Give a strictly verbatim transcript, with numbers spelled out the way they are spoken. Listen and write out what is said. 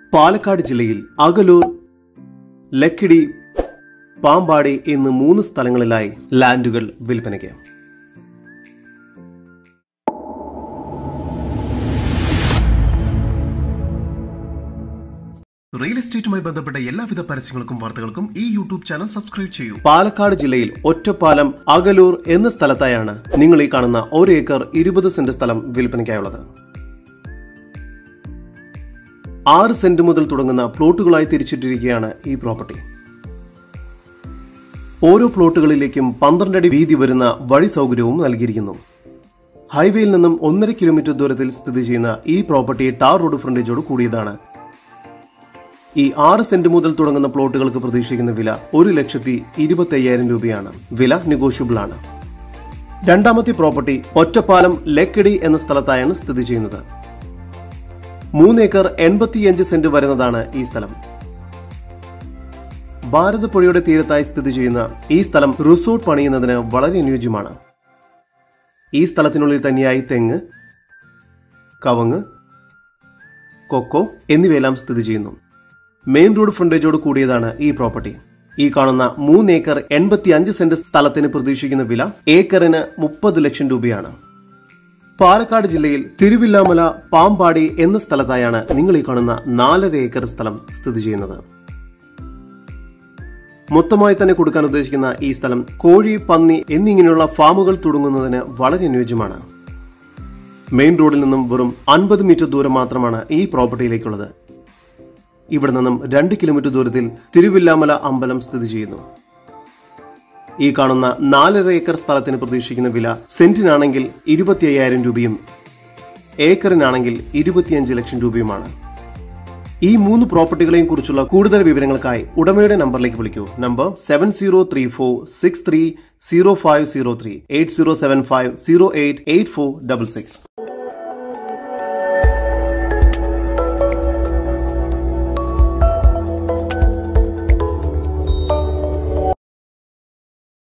പാലക്കാട് ജില്ലയിൽ അകലൂർ, ലക്കിടി, പാമ്പാടി എന്നീ മൂന്ന് സ്ഥലങ്ങളിലായി ലാൻഡുകൾ വിൽപ്പനയ്ക്ക്. റിയൽ എസ്റ്റേറ്റുമായി ബന്ധപ്പെട്ട എല്ലാവിധ പരസ്യങ്ങൾക്കും വാർത്തകൾക്കും ഈ യൂട്യൂബ് ചാനൽ സബ്സ്ക്രൈബ് ചെയ്യൂ. പാലക്കാട് ജില്ലയിൽ ഒറ്റപ്പാലം, അകലൂർ എന്ന സ്ഥലത്തായാണ് നിങ്ങൾ ഈ കാണുന്ന ഒരു ഏക്കർ ഇരുപത് സെന്റ് സ്ഥലം വിൽപ്പനയ്ക്കായുള്ളത്. ആറ് സെന്റ് മുതൽ തുടങ്ങുന്ന പ്ലോട്ടുകളായി തിരിച്ചിട്ടിരിക്കുകയാണ് ഈ പ്രോപ്പർട്ടി. ഓരോ പ്ലോട്ടുകളിലേക്കും പന്ത്രണ്ട് അടി വീതി വരുന്ന വഴി സൗകര്യവും നൽകിയിരിക്കുന്നു. ഹൈവേയിൽ നിന്നും ഒന്നര കിലോമീറ്റർ ദൂരത്തിൽ സ്ഥിതി ചെയ്യുന്ന ഈ പ്രോപ്പർട്ടി ടാർ റോഡ് ഫ്രണ്ടേജോട് കൂടിയതാണ്. ഈ ആറ് സെന്റ് മുതൽ തുടങ്ങുന്ന പ്ലോട്ടുകൾക്ക് പ്രതീക്ഷിക്കുന്ന വില ഒരു ലക്ഷത്തി ഇരുപത്തി അയ്യായിരം രൂപയാണ്. വില നെഗോഷ്യബിൾ ആണ്. രണ്ടാമത്തെ പ്രോപ്പർട്ടി ഒറ്റപ്പാലം ലക്കിടി എന്ന സ്ഥലത്തായാണ് സ്ഥിതി ചെയ്യുന്നത്. മൂന്നേക്കർ എൺപത്തിയഞ്ച് സെന്റ് വരുന്നതാണ് ഈ സ്ഥലം. ഭാരതപ്പുഴയുടെ തീരത്തായി സ്ഥിതി ചെയ്യുന്ന ഈ സ്ഥലം റിസോർട്ട് പണിയുന്നതിന് വളരെ അനുയോജ്യമാണ്. ഈ സ്ഥലത്തിനുള്ളിൽ തന്നെയായി തെങ്ങ്, കവുങ്ങ്, കൊക്കോ എന്നിവയെല്ലാം സ്ഥിതി ചെയ്യുന്നു. മെയിൻ റോഡ് ഫ്രണ്ടേജോട് കൂടിയതാണ് ഈ പ്രോപ്പർട്ടി. ഈ കാണുന്ന മൂന്നേക്കർ എൺപത്തി അഞ്ച് സെന്റ് സ്ഥലത്തിന് പ്രതീക്ഷിക്കുന്ന വില ഏക്കറിന് മുപ്പത് ലക്ഷം രൂപയാണ്. പാലക്കാട് ജില്ലയിൽ തിരുവില്ലാമല, പാമ്പാടി എന്ന സ്ഥലത്തായാണ് നിങ്ങൾ ഈ കാണുന്ന നാലര ഏക്കർ സ്ഥലം സ്ഥിതി ചെയ്യുന്നത്. മൊത്തമായി തന്നെ കൊടുക്കാൻ ഉദ്ദേശിക്കുന്ന ഈ സ്ഥലം കോഴി, പന്നി എന്നിങ്ങനെയുള്ള ഫാമുകൾ തുടങ്ങുന്നതിന് വളരെ അനുയോജ്യമാണ്. മെയിൻ റോഡിൽ നിന്നും വെറും അൻപത് മീറ്റർ ദൂരം മാത്രമാണ് ഈ പ്രോപ്പർട്ടിയിലേക്കുള്ളത്. ഇവിടെ നിന്നും രണ്ട് കിലോമീറ്റർ ദൂരത്തിൽ തിരുവില്ലാമല അമ്പലം സ്ഥിതി ചെയ്യുന്നു. ഈ കാണുന്ന നാലര ഏക്കർ സ്ഥലത്തിന് പ്രതീക്ഷിക്കുന്ന വില സെന്റിനാണെങ്കിൽ ഇരുപത്തി അയ്യായിരം രൂപയും ഏക്കറിനാണെങ്കിൽ ഇരുപത്തിയഞ്ച് ലക്ഷം രൂപയുമാണ്. ഈ മൂന്ന് പ്രോപ്പർട്ടികളെയും കുറിച്ചുള്ള കൂടുതൽ വിവരങ്ങൾക്കായി ഉടമയുടെ നമ്പറിലേക്ക് വിളിക്കൂ. Number seven zero three four six three zero five zero three eight zero seven five zero eight eight four double six.